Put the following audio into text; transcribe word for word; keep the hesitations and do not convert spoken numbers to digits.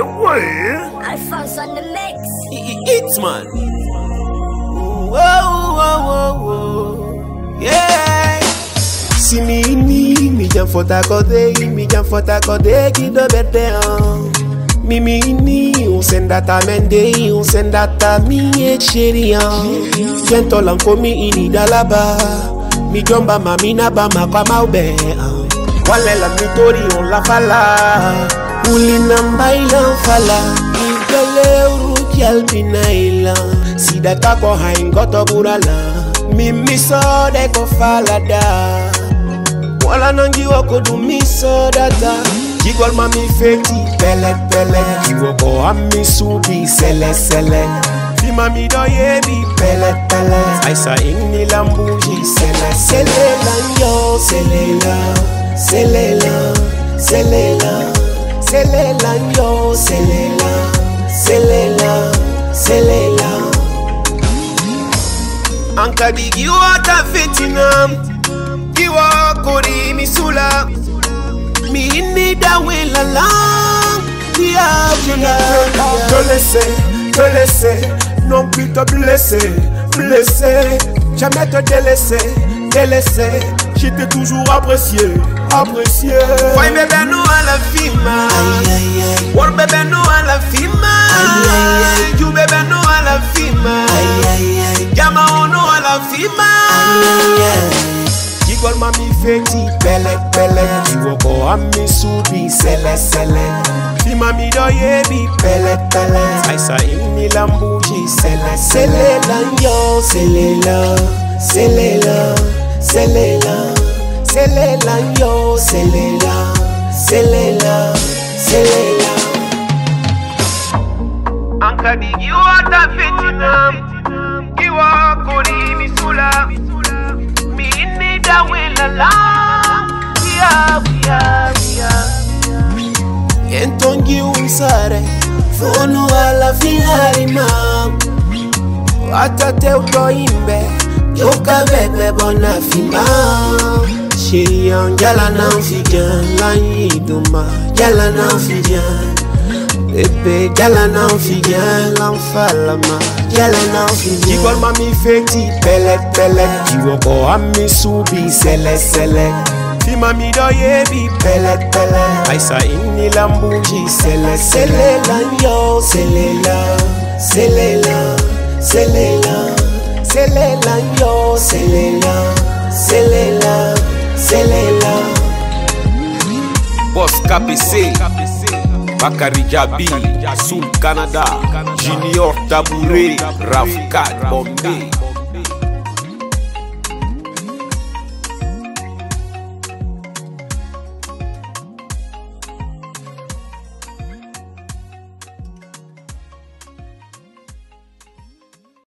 Alphonse on the mix. It's man. Whoa, whoa, whoa, whoa. Yeah. Si mi ni mi jam fota kode, mi jam fota kode ki do bete an. Mi mi ni on sendata mende, on sendata mi e chéri an. Tiento lanko mi ini dalaba, mi jomba mami na ba ma kwa maube an. Wale la mitori on la fala, uli nambaila fala. Igele uruki albinaila, si data ko haingoto burala. Mimi so de ko falada. Wala nangi wako du mi so data. Jigol mami feti pelete pelete. Kiwoko ami subi sele sele. Fi mami do yebi pelete pelete. Aisa ingni lambuji sele sele lan yo. Sele la, sele la, sele la. Sele lan yo. Sele la, sele la, sele la. Anka digi wata fetinam. Kiwa kori misula. Mi inni da wela lang. Dia dia. Te laisser, te laisser. Non plus te blesser, blesser. Jamais te délaisser, délaisser. J'étais toujours apprécié, apprécié. Why bébé nous à la fima. War bébé nous à la fima. You bébé nous à la fima. Yama ono à la fima. Jigol mami feti pelete pelete. Kiwoko ami subi sele sele. Fi mami do yebi pelete pelete. Aisa ingni lambuji sele sele lan yo. Sele la, sele la, sele la. Sele lan yo. Sele la, sele la, sele la. Anka digi wata fetinam. Kiwa kori misula. Mi inni da wela la. Yeah, yeah, yeah. Entongi unsare. Fono ala finari mam. Atate uto imbe. Yoka bebe bona fima. Chirian jala nan fijan. Lanyi duma jala nan fijan. Bebe jala nan fijan. Lanfalama jala nan fijan. Jigol mami feti pelete pelete. Kiwoko ami subi sele sele. Fi mami do yebi pelete pelete. Aisa ingni lambuji sele sele lan yo. Sele la, sele la, sele la. Sele lan yo. Sele la, sele la, sele la. Boss K C, Bakari Jabi, Sul Canada, Junior Tabure, Rafkat Bombay.